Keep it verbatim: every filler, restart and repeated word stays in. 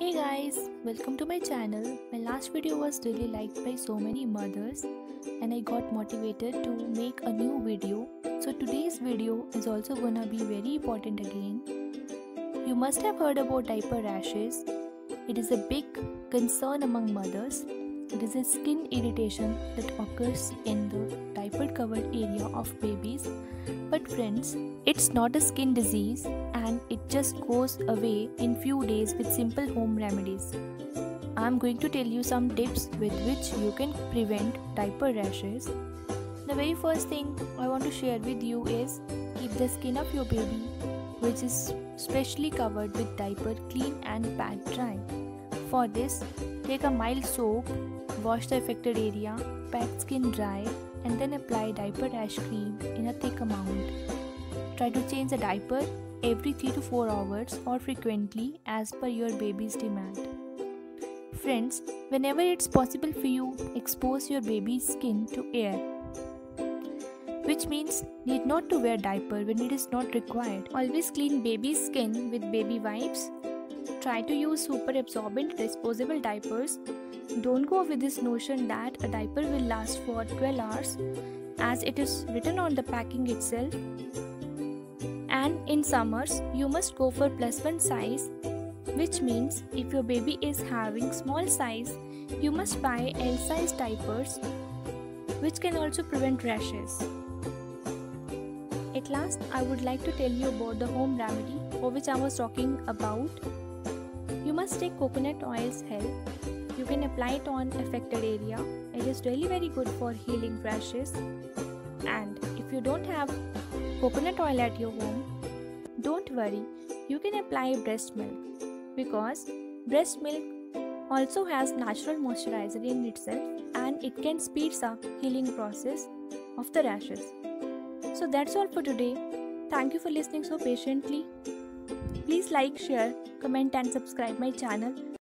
Hey guys, welcome to my channel. My last video was really liked by so many mothers and I got motivated to make a new video. So today's video is also gonna be very important again. You must have heard about diaper rashes. It is a big concern among mothers. It is a skin irritation that occurs in the diaper covered area of babies. But friends, it's not a skin disease and it just goes away in few days with simple home remedies. I'm going to tell you some tips with which you can prevent diaper rashes. The very first thing I want to share with you is keep the skin of your baby, which is specially covered with diaper, clean and pat dry. For this, take a mild soap, wash the affected area, pat skin dry and then apply diaper rash cream in a thick amount. Try to change the diaper every three to four hours or frequently as per your baby's demand. Friends, whenever it's possible for you, expose your baby's skin to air, which means need not to wear diaper when it is not required. Always clean baby's skin with baby wipes. Try to use super absorbent disposable diapers. Don't go with this notion that a diaper will last for twelve hours as it is written on the packing itself. And in summers, you must go for plus one size, which means if your baby is having small size, you must buy L size diapers, which can also prevent rashes. At last, I would like to tell you about the home remedy for which I was talking about. You must take coconut oil's help. You can apply it on affected area. It is really very good for healing rashes. And if you don't have coconut oil at your home, don't worry, you can apply breast milk because breast milk also has natural moisturizer in itself and it can speed up healing process of the rashes. So that's all for today. Thank you for listening so patiently. Please like, share, comment and subscribe my channel.